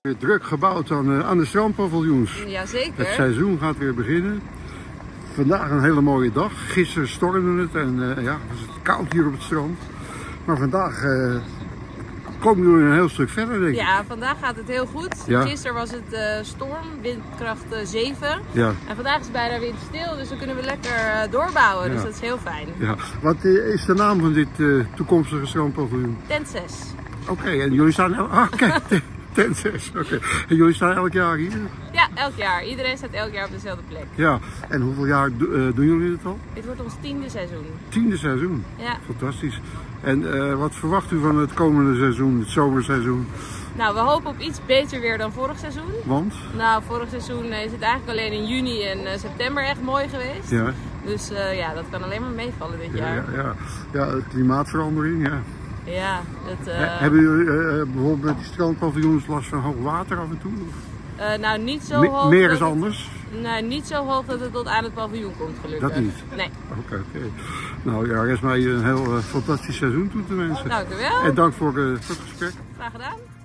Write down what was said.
Weer druk gebouwd aan de strandpaviljoens. Jazeker. Het seizoen gaat weer beginnen. Vandaag een hele mooie dag. Gisteren stormde het en was het koud hier op het strand. Maar vandaag komen jullie een heel stuk verder, denk ik. Ja, vandaag gaat het heel goed. Ja. Gisteren was het storm, windkracht 7. Ja. En vandaag is het bijna windstil, dus dan kunnen we lekker doorbouwen. Ja. Dus dat is heel fijn. Ja. Wat is de naam van dit toekomstige strandpaviljoen? Tent 6. Oké, en jullie staan... Tent 6, oké. En jullie staan elk jaar hier? Ja, elk jaar. Iedereen staat elk jaar op dezelfde plek. Ja, en hoeveel jaar doen jullie dit al? Dit wordt ons 10e seizoen. 10e seizoen? Ja. Fantastisch. En wat verwacht u van het komende seizoen, het zomerseizoen? Nou, we hopen op iets beter weer dan vorig seizoen. Want? Nou, vorig seizoen is het eigenlijk alleen in juni en september echt mooi geweest. Ja. Dus ja, dat kan alleen maar meevallen dit jaar. Ja, klimaatverandering, ja. Ja, dat... Hebben jullie bijvoorbeeld met die strandpaviljoens last van hoog water af en toe? Nou, niet zo hoog. Meer is anders? Nou, niet zo hoog dat het tot aan het paviljoen komt, gelukkig. Dat niet? Nee. Oké. Nou ja, rest mij een heel fantastisch seizoen toe te wensen. Dank u wel. En dank voor het gesprek. Graag gedaan.